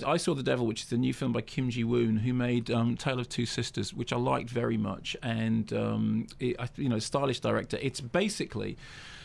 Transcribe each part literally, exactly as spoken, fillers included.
I Saw the Devil, which is the new film by Kim Jee-woon, who made um, Tale of Two Sisters, which I liked very much, and um, it, you know, stylish director. It's basically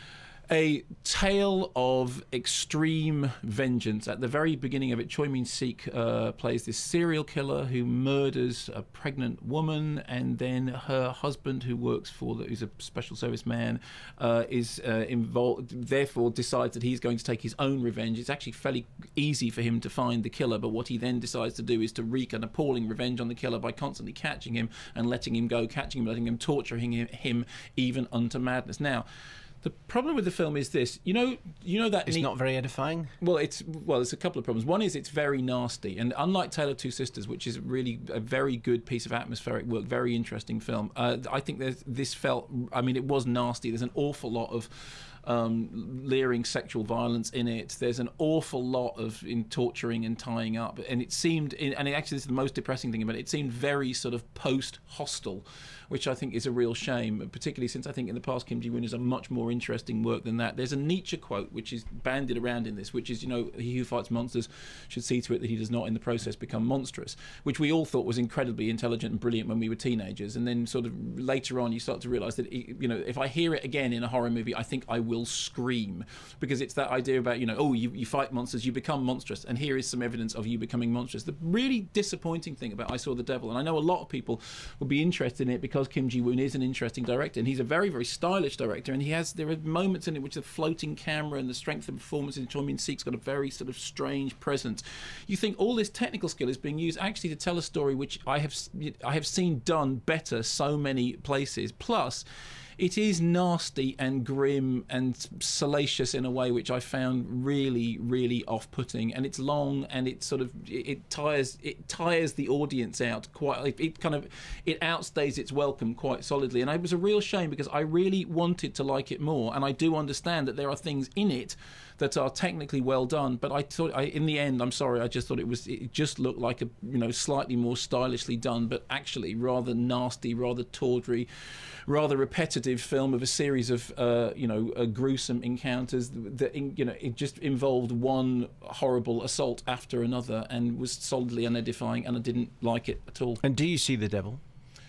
a tale of extreme vengeance. At the very beginning of it, Choi Min-sik uh, plays this serial killer who murders a pregnant woman, and then her husband, who works for, the, who's a special service man, uh, is uh, involved, therefore decides that he's going to take his own revenge. It's actually fairly easy for him to find the killer, but what he then decides to do is to wreak an appalling revenge on the killer by constantly catching him and letting him go, catching him, letting him, torturing him, him even unto madness. Now, the problem with the film is this, you know, you know that it's not very edifying. Well, it's well, there's a couple of problems. One is it's very nasty, and unlike Tale of Two Sisters, which is really a very good piece of atmospheric work, very interesting film. Uh, I think there's, this felt, I mean, it was nasty. There's an awful lot of um, leering sexual violence in it. There's an awful lot of in torturing and tying up, and it seemed, and it actually this is the most depressing thing about it. It seemed very sort of post-hostile, which I think is a real shame, particularly since I think in the past Kim Jee-woon has a much more interesting work than that. There's a Nietzsche quote which is bandied around in this, which is, you know, he who fights monsters should see to it that he does not in the process become monstrous, which we all thought was incredibly intelligent and brilliant when we were teenagers, and then sort of later on you start to realise that, you know, if I hear it again in a horror movie, I think I will scream, because it's that idea about, you know, oh, you, you fight monsters, you become monstrous, and here is some evidence of you becoming monstrous. The really disappointing thing about I Saw the Devil, and I know a lot of people will be interested in it because Kim Jee-woon is an interesting director, and he's a very, very stylish director, and he has, there are moments in it which the floating camera and the strength of performance in Choi Min-sik's got a very sort of strange presence. You think all this technical skill is being used actually to tell a story which I have I have seen done better so many places. Plus, it is nasty and grim and salacious in a way which I found really, really off-putting. And it's long, and it sort of it, it tires it tires the audience out quite. It, it kind of it outstays its welcome quite solidly. And it was a real shame because I really wanted to like it more. And I do understand that there are things in it that are technically well done, but I thought, I, in the end, I'm sorry, I just thought it was, it just looked like a, you know, slightly more stylishly done, but actually rather nasty, rather tawdry, rather repetitive film of a series of, uh, you know, uh, gruesome encounters that, you know, it just involved one horrible assault after another and was solidly unedifying, and I didn't like it at all. And do you see the devil?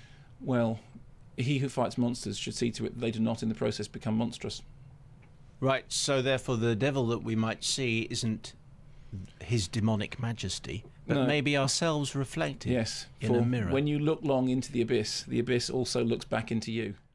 Well, he who fights monsters should see to it that they do not in the process become monstrous. Right, so therefore the devil that we might see isn't his demonic majesty, but no. maybe ourselves reflected yes, in a mirror. When you look long into the abyss, the abyss also looks back into you.